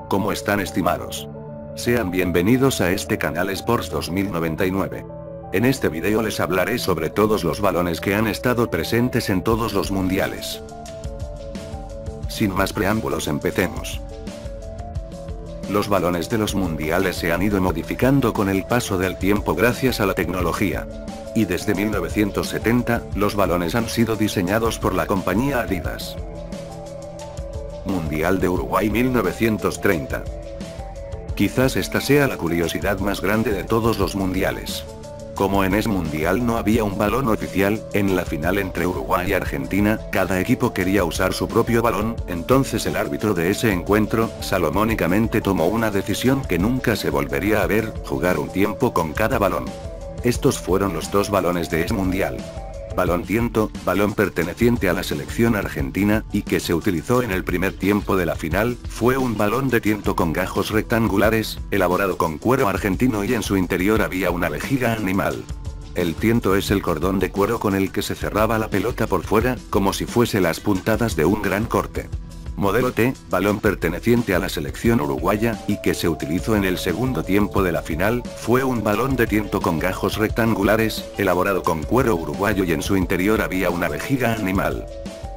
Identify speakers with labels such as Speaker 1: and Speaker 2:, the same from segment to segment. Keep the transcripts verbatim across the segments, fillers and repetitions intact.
Speaker 1: ¿Cómo están, estimados? Sean bienvenidos a este canal Sports dos mil noventa y nueve. En este video les hablaré sobre todos los balones que han estado presentes en todos los mundiales. Sin más preámbulos, empecemos. Los balones de los mundiales se han ido modificando con el paso del tiempo gracias a la tecnología. Y desde mil novecientos setenta, los balones han sido diseñados por la compañía Adidas. Mundial de Uruguay mil novecientos treinta. Quizás esta sea la curiosidad más grande de todos los mundiales. Como en ese mundial no había un balón oficial, en la final entre Uruguay y Argentina, cada equipo quería usar su propio balón, entonces el árbitro de ese encuentro, salomónicamente tomó una decisión que nunca se volvería a ver: jugar un tiempo con cada balón. Estos fueron los dos balones de ese mundial. Balón tiento, balón perteneciente a la selección argentina, y que se utilizó en el primer tiempo de la final, fue un balón de tiento con gajos rectangulares, elaborado con cuero argentino y en su interior había una vejiga animal. El tiento es el cordón de cuero con el que se cerraba la pelota por fuera, como si fuese las puntadas de un gran corte. Modelo T, balón perteneciente a la selección uruguaya, y que se utilizó en el segundo tiempo de la final, fue un balón de tiento con gajos rectangulares, elaborado con cuero uruguayo y en su interior había una vejiga animal.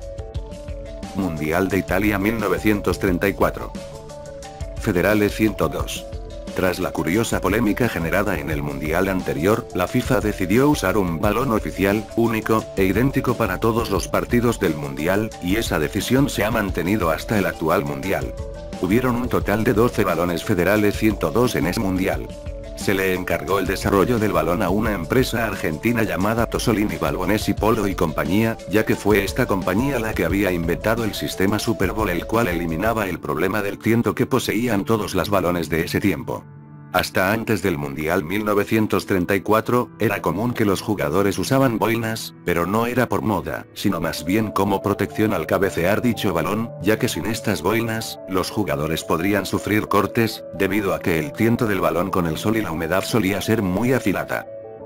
Speaker 1: Mundial de Italia mil novecientos treinta y cuatro. Federale ciento dos. Tras la curiosa polémica generada en el mundial anterior, la FIFA decidió usar un balón oficial, único, e idéntico para todos los partidos del mundial, y esa decisión se ha mantenido hasta el actual mundial. Hubieron un total de doce balones Federale ciento dos en ese mundial. Se le encargó el desarrollo del balón a una empresa argentina llamada Tosolini Balbonesi Polo y compañía, ya que fue esta compañía la que había inventado el sistema Super Bowl, el cual eliminaba el problema del tiento que poseían todos los balones de ese tiempo. Hasta antes del Mundial mil novecientos treinta y cuatro, era común que los jugadores usaban boinas, pero no era por moda, sino más bien como protección al cabecear dicho balón, ya que sin estas boinas, los jugadores podrían sufrir cortes, debido a que el tiento del balón con el sol y la humedad solía ser muy afilada.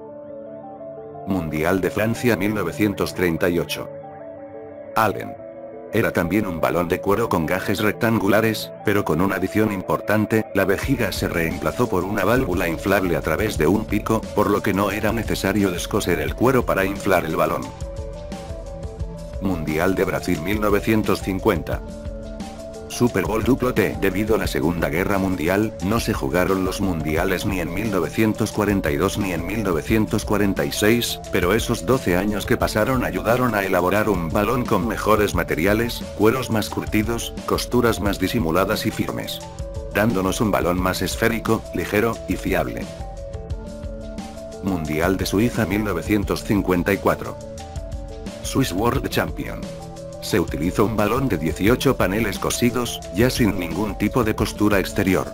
Speaker 1: Mundial de Francia mil novecientos treinta y ocho. Allen. Era también un balón de cuero con gajes rectangulares, pero con una adición importante: la vejiga se reemplazó por una válvula inflable a través de un pico, por lo que no era necesario descoser el cuero para inflar el balón. Mundial de Brasil mil novecientos cincuenta. Super Bowl duplo T. Debido a la Segunda Guerra Mundial, no se jugaron los mundiales ni en mil novecientos cuarenta y dos ni en mil novecientos cuarenta y seis, pero esos doce años que pasaron ayudaron a elaborar un balón con mejores materiales, cueros más curtidos, costuras más disimuladas y firmes, dándonos un balón más esférico, ligero y fiable. Mundial de Suiza mil novecientos cincuenta y cuatro. Swiss World Champion. Se utilizó un balón de dieciocho paneles cosidos, ya sin ningún tipo de costura exterior.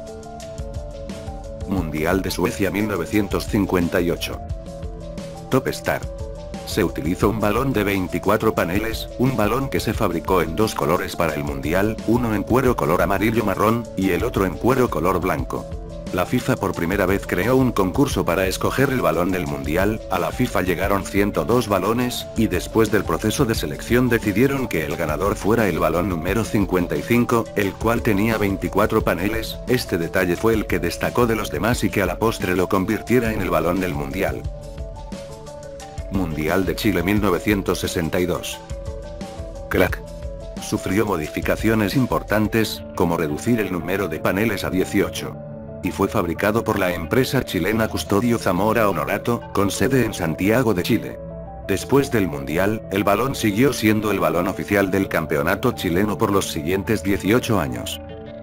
Speaker 1: Mundial de Suecia mil novecientos cincuenta y ocho. Top Star. Se utilizó un balón de veinticuatro paneles, un balón que se fabricó en dos colores para el mundial, uno en cuero color amarillo marrón, y el otro en cuero color blanco. La FIFA por primera vez creó un concurso para escoger el balón del mundial. A la FIFA llegaron ciento dos balones, y después del proceso de selección decidieron que el ganador fuera el balón número cincuenta y cinco, el cual tenía veinticuatro paneles. Este detalle fue el que destacó de los demás y que a la postre lo convirtiera en el balón del mundial. Mundial de Chile mil novecientos sesenta y dos. Crack. Sufrió modificaciones importantes, como reducir el número de paneles a dieciocho. Y fue fabricado por la empresa chilena Custodio Zamora Honorato, con sede en Santiago de Chile. Después del mundial, el balón siguió siendo el balón oficial del campeonato chileno por los siguientes dieciocho años.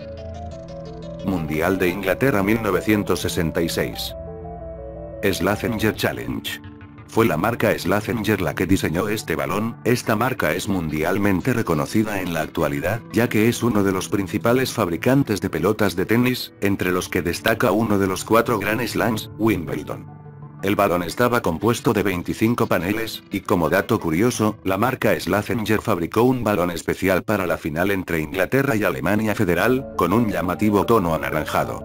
Speaker 1: Mundial de Inglaterra mil novecientos sesenta y seis. Slazenger Challenge. Fue la marca Slazenger la que diseñó este balón. Esta marca es mundialmente reconocida en la actualidad, ya que es uno de los principales fabricantes de pelotas de tenis, entre los que destaca uno de los cuatro Grand Slams, Wimbledon. El balón estaba compuesto de veinticinco paneles, y como dato curioso, la marca Slazenger fabricó un balón especial para la final entre Inglaterra y Alemania Federal, con un llamativo tono anaranjado.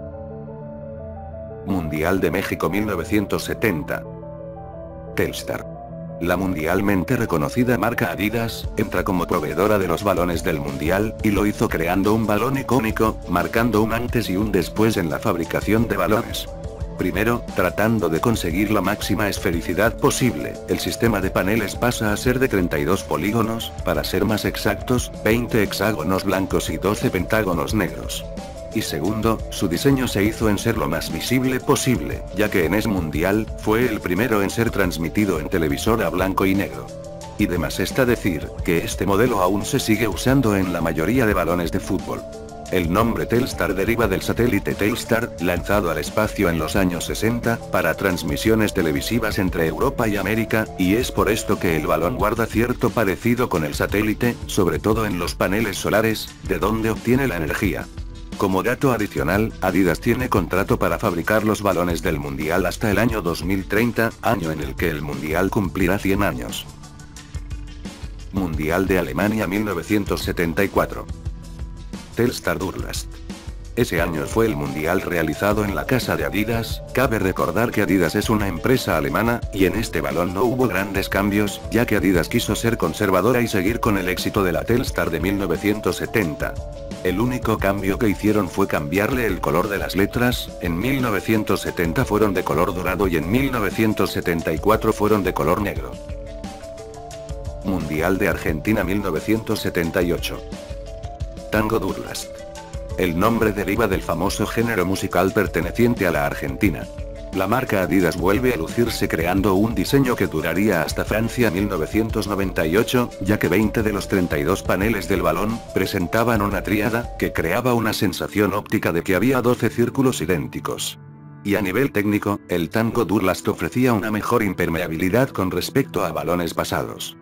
Speaker 1: Mundial de México mil novecientos setenta. Telstar. La mundialmente reconocida marca Adidas, entra como proveedora de los balones del mundial, y lo hizo creando un balón icónico, marcando un antes y un después en la fabricación de balones. Primero, tratando de conseguir la máxima esfericidad posible, el sistema de paneles pasa a ser de treinta y dos polígonos, para ser más exactos, veinte hexágonos blancos y doce pentágonos negros. Y segundo, su diseño se hizo en ser lo más visible posible, ya que en ese mundial, fue el primero en ser transmitido en televisor a blanco y negro. Y demás está decir, que este modelo aún se sigue usando en la mayoría de balones de fútbol. El nombre Telstar deriva del satélite Telstar, lanzado al espacio en los años sesenta, para transmisiones televisivas entre Europa y América, y es por esto que el balón guarda cierto parecido con el satélite, sobre todo en los paneles solares, de donde obtiene la energía. Como dato adicional, Adidas tiene contrato para fabricar los balones del Mundial hasta el año dos mil treinta, año en el que el Mundial cumplirá cien años. Mundial de Alemania mil novecientos setenta y cuatro. Telstar Durlast. Ese año fue el mundial realizado en la casa de Adidas. Cabe recordar que Adidas es una empresa alemana, y en este balón no hubo grandes cambios, ya que Adidas quiso ser conservadora y seguir con el éxito de la Telstar de mil novecientos setenta. El único cambio que hicieron fue cambiarle el color de las letras, en mil novecientos setenta fueron de color dorado y en mil novecientos setenta y cuatro fueron de color negro. Mundial de Argentina mil novecientos setenta y ocho. Tango Durlast. El nombre deriva del famoso género musical perteneciente a la Argentina. La marca Adidas vuelve a lucirse creando un diseño que duraría hasta Francia mil novecientos noventa y ocho, ya que veinte de los treinta y dos paneles del balón, presentaban una tríada, que creaba una sensación óptica de que había doce círculos idénticos. Y a nivel técnico, el Tango Durlast ofrecía una mejor impermeabilidad con respecto a balones pasados.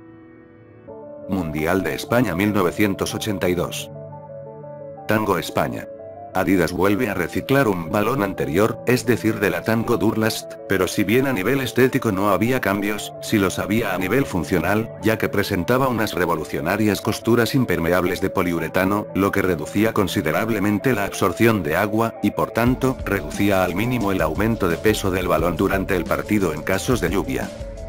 Speaker 1: Mundial de España mil novecientos ochenta y dos. Tango España. Adidas vuelve a reciclar un balón anterior, es decir de la Tango Durlast, pero si bien a nivel estético no había cambios, sí los había a nivel funcional, ya que presentaba unas revolucionarias costuras impermeables de poliuretano, lo que reducía considerablemente la absorción de agua, y por tanto, reducía al mínimo el aumento de peso del balón durante el partido en casos de lluvia.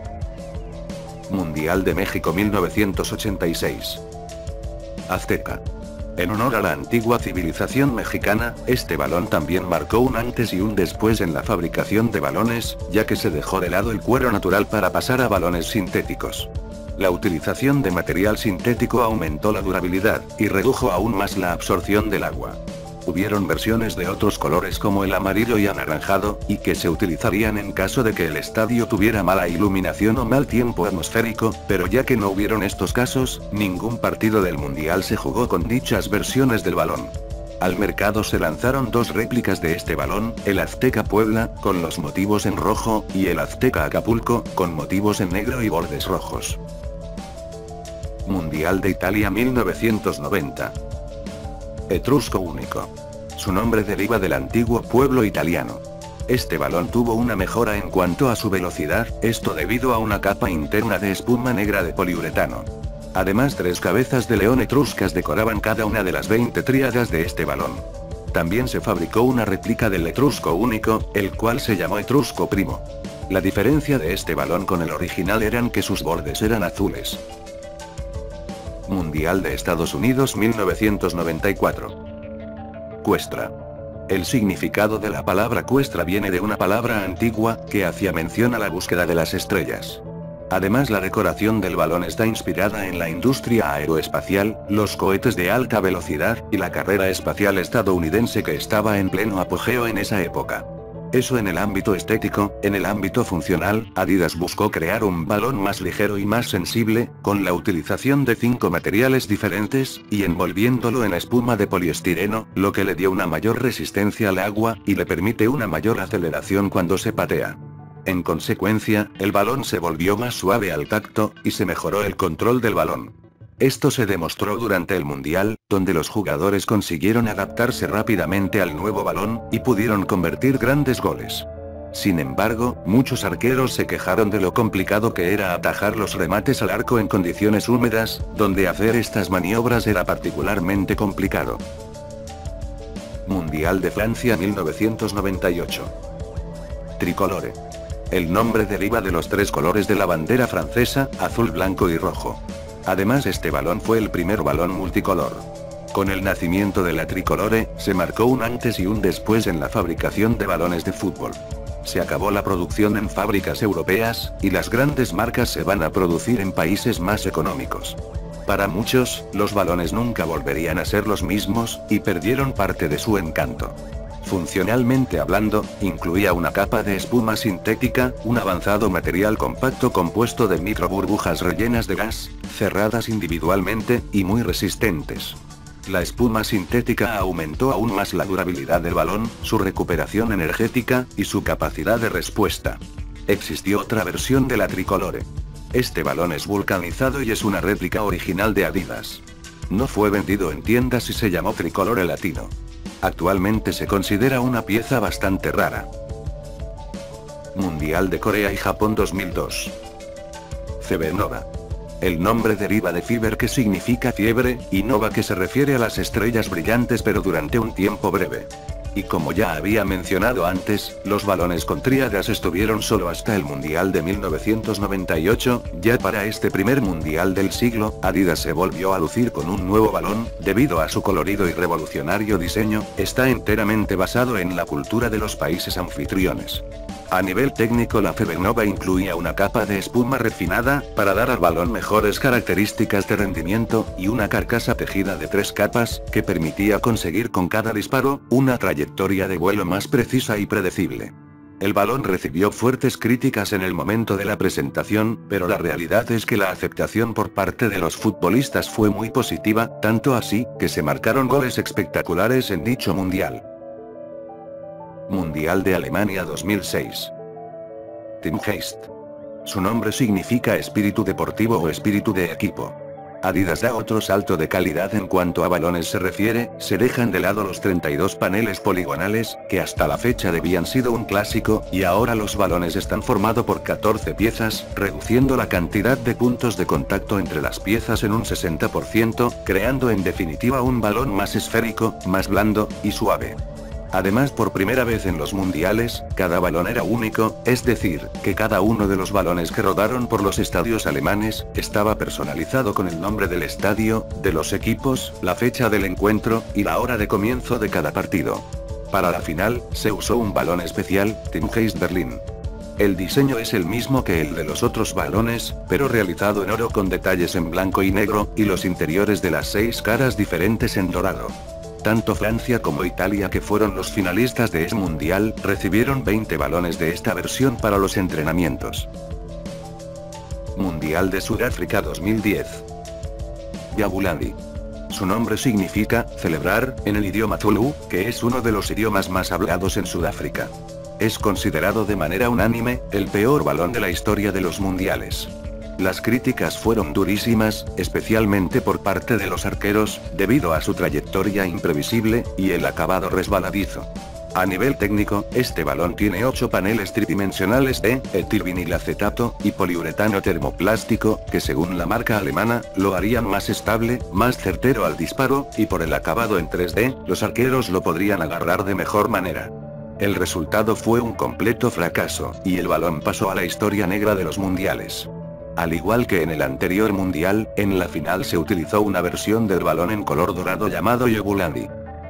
Speaker 1: Mundial de México mil novecientos ochenta y seis. Azteca. En honor a la antigua civilización mexicana, este balón también marcó un antes y un después en la fabricación de balones, ya que se dejó de lado el cuero natural para pasar a balones sintéticos. La utilización de material sintético aumentó la durabilidad, y redujo aún más la absorción del agua. Hubieron versiones de otros colores como el amarillo y anaranjado, y que se utilizarían en caso de que el estadio tuviera mala iluminación o mal tiempo atmosférico, pero ya que no hubieron estos casos, ningún partido del mundial se jugó con dichas versiones del balón. Al mercado se lanzaron dos réplicas de este balón, el Azteca Puebla, con los motivos en rojo, y el Azteca Acapulco, con motivos en negro y bordes rojos. Mundial de Italia mil novecientos noventa. Etrusco único. Su nombre deriva del antiguo pueblo italiano. Este balón tuvo una mejora en cuanto a su velocidad, esto debido a una capa interna de espuma negra de poliuretano. Además, tres cabezas de león etruscas decoraban cada una de las veinte tríadas de este balón. También se fabricó una réplica del Etrusco único, el cual se llamó Etrusco Primo. La diferencia de este balón con el original eran que sus bordes eran azules. Mundial de Estados Unidos mil novecientos noventa y cuatro. Cuestra. El significado de la palabra cuestra viene de una palabra antigua, que hacía mención a la búsqueda de las estrellas. Además, la decoración del balón está inspirada en la industria aeroespacial, los cohetes de alta velocidad, y la carrera espacial estadounidense que estaba en pleno apogeo en esa época. Eso en el ámbito estético. En el ámbito funcional, Adidas buscó crear un balón más ligero y más sensible, con la utilización de cinco materiales diferentes, y envolviéndolo en espuma de poliestireno, lo que le dio una mayor resistencia al agua, y le permite una mayor aceleración cuando se patea. En consecuencia, el balón se volvió más suave al tacto, y se mejoró el control del balón. Esto se demostró durante el Mundial, donde los jugadores consiguieron adaptarse rápidamente al nuevo balón, y pudieron convertir grandes goles. Sin embargo, muchos arqueros se quejaron de lo complicado que era atajar los remates al arco en condiciones húmedas, donde hacer estas maniobras era particularmente complicado. Mundial de Francia mil novecientos noventa y ocho. Tricolore. El nombre deriva de los tres colores de la bandera francesa, azul, blanco y rojo. Además, este balón fue el primer balón multicolor. Con el nacimiento de la tricolore, se marcó un antes y un después en la fabricación de balones de fútbol. Se acabó la producción en fábricas europeas, y las grandes marcas se van a producir en países más económicos. Para muchos, los balones nunca volverían a ser los mismos, y perdieron parte de su encanto. Funcionalmente hablando, incluía una capa de espuma sintética, un avanzado material compacto compuesto de microburbujas rellenas de gas, cerradas individualmente, y muy resistentes. La espuma sintética aumentó aún más la durabilidad del balón, su recuperación energética, y su capacidad de respuesta. Existió otra versión de la tricolore. Este balón es vulcanizado y es una réplica original de Adidas. No fue vendido en tiendas y se llamó Tricolore Latino. Actualmente se considera una pieza bastante rara. Mundial de Corea y Japón dos mil dos. Febernova. El nombre deriva de Fever, que significa fiebre, y Nova, que se refiere a las estrellas brillantes pero durante un tiempo breve. Y como ya había mencionado antes, los balones con tríadas estuvieron solo hasta el Mundial de mil novecientos noventa y ocho, ya para este primer Mundial del siglo, Adidas se volvió a lucir con un nuevo balón, debido a su colorido y revolucionario diseño, está enteramente basado en la cultura de los países anfitriones. A nivel técnico, la Febernova incluía una capa de espuma refinada, para dar al balón mejores características de rendimiento, y una carcasa tejida de tres capas, que permitía conseguir con cada disparo, una trayectoria de vuelo más precisa y predecible. El balón recibió fuertes críticas en el momento de la presentación, pero la realidad es que la aceptación por parte de los futbolistas fue muy positiva, tanto así, que se marcaron goles espectaculares en dicho mundial. Mundial de Alemania dos mil seis. Teamgeist. Su nombre significa espíritu deportivo o espíritu de equipo. Adidas da otro salto de calidad en cuanto a balones se refiere, se dejan de lado los treinta y dos paneles poligonales, que hasta la fecha debían sido un clásico, y ahora los balones están formados por catorce piezas, reduciendo la cantidad de puntos de contacto entre las piezas en un sesenta por ciento, creando en definitiva un balón más esférico, más blando, y suave. Además, por primera vez en los mundiales, cada balón era único, es decir, que cada uno de los balones que rodaron por los estadios alemanes, estaba personalizado con el nombre del estadio, de los equipos, la fecha del encuentro, y la hora de comienzo de cada partido. Para la final, se usó un balón especial, Teamgeist Berlin. El diseño es el mismo que el de los otros balones, pero realizado en oro con detalles en blanco y negro, y los interiores de las seis caras diferentes en dorado. Tanto Francia como Italia, que fueron los finalistas de este mundial, recibieron veinte balones de esta versión para los entrenamientos. Mundial de Sudáfrica dos mil diez. Jabulani. Su nombre significa celebrar en el idioma Zulu, que es uno de los idiomas más hablados en Sudáfrica. Es considerado de manera unánime el peor balón de la historia de los mundiales. Las críticas fueron durísimas, especialmente por parte de los arqueros, debido a su trayectoria imprevisible, y el acabado resbaladizo. A nivel técnico, este balón tiene ocho paneles tridimensionales de etilvinilacetato y poliuretano termoplástico, que según la marca alemana, lo harían más estable, más certero al disparo, y por el acabado en tres D, los arqueros lo podrían agarrar de mejor manera. El resultado fue un completo fracaso, y el balón pasó a la historia negra de los mundiales. Al igual que en el anterior mundial, en la final se utilizó una versión del balón en color dorado llamado Jabulani.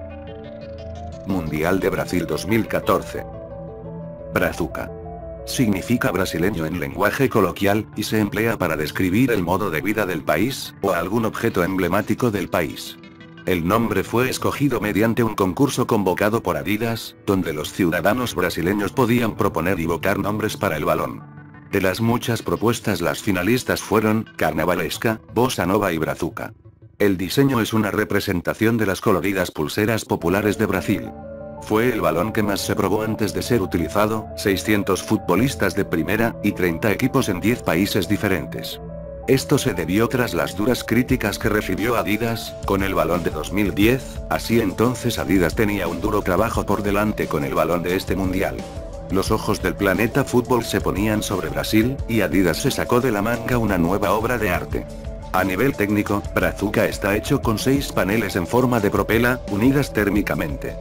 Speaker 1: Mundial de Brasil dos mil catorce. Brazuca. Significa brasileño en lenguaje coloquial, y se emplea para describir el modo de vida del país, o algún objeto emblemático del país. El nombre fue escogido mediante un concurso convocado por Adidas, donde los ciudadanos brasileños podían proponer y votar nombres para el balón. De las muchas propuestas, las finalistas fueron Carnavalesca, Bossa Nova y Brazuca. El diseño es una representación de las coloridas pulseras populares de Brasil. Fue el balón que más se probó antes de ser utilizado, seiscientos futbolistas de primera, y treinta equipos en diez países diferentes. Esto se debió tras las duras críticas que recibió Adidas, con el balón de dos mil diez, así entonces Adidas tenía un duro trabajo por delante con el balón de este mundial. Los ojos del planeta fútbol se ponían sobre Brasil, y Adidas se sacó de la manga una nueva obra de arte. A nivel técnico, Brazuca está hecho con seis paneles en forma de propela, unidas térmicamente.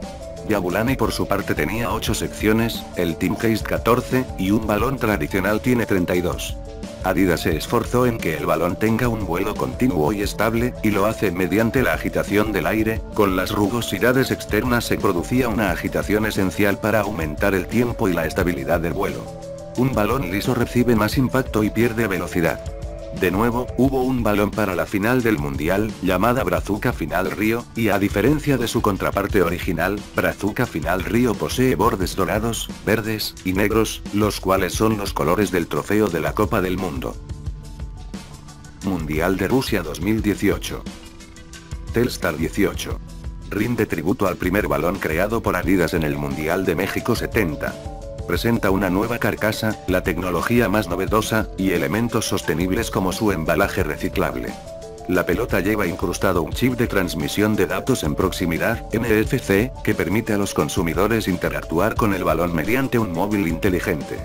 Speaker 1: Yabulani por su parte tenía ocho secciones, el Team Case catorce, y un balón tradicional tiene treinta y dos. Adidas se esforzó en que el balón tenga un vuelo continuo y estable, y lo hace mediante la agitación del aire. Con las rugosidades externas se producía una agitación esencial para aumentar el tiempo y la estabilidad del vuelo. Un balón liso recibe más impacto y pierde velocidad. De nuevo, hubo un balón para la final del mundial, llamada Brazuca Final Río, y a diferencia de su contraparte original, Brazuca Final Río posee bordes dorados, verdes, y negros, los cuales son los colores del trofeo de la Copa del Mundo. Mundial de Rusia dos mil dieciocho. Telstar dieciocho. Rinde tributo al primer balón creado por Adidas en el Mundial de México setenta. Presenta una nueva carcasa, la tecnología más novedosa, y elementos sostenibles como su embalaje reciclable. La pelota lleva incrustado un chip de transmisión de datos en proximidad, N F C, que permite a los consumidores interactuar con el balón mediante un móvil inteligente.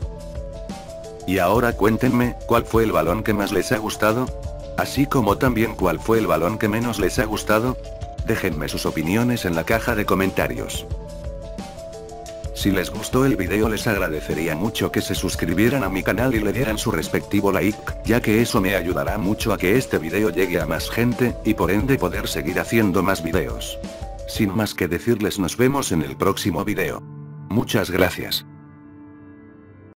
Speaker 1: Y ahora cuéntenme, ¿cuál fue el balón que más les ha gustado? Así como también cuál fue el balón que menos les ha gustado. Déjenme sus opiniones en la caja de comentarios. Si les gustó el video les agradecería mucho que se suscribieran a mi canal y le dieran su respectivo like, ya que eso me ayudará mucho a que este video llegue a más gente, y por ende poder seguir haciendo más videos. Sin más que decirles, nos vemos en el próximo video. Muchas gracias.